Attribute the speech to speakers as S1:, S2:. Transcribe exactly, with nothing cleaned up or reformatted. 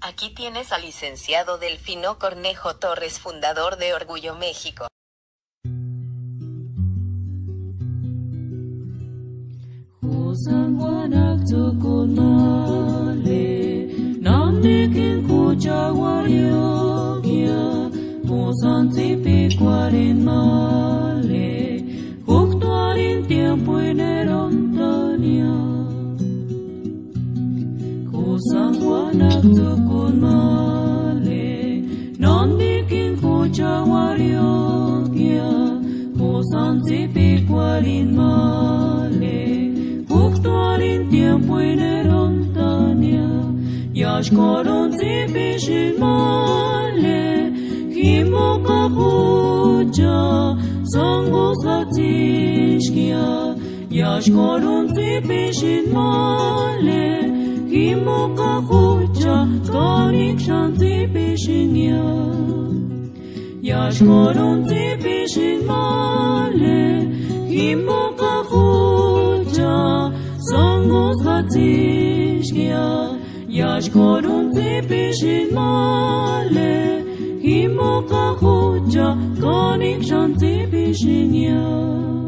S1: Aquí tienes al licenciado Delfino Cornejo Torres, fundador de Orgullo México.
S2: Sang wanak tukun male, non bikin kuja wario kia, kusan tipi kualin male, kuktualin tiempo ineron tania, yash koron tipi shin male, kimoka kuja, sangos hatishkia, yash koron tipi shin male, Kimoka kuja kanik shanti pishinya Yash koron ti pishin male Kimoka kuja sangos hatishkia Yash koron ti pishin male Kimoka kuja kanik shanti pishinya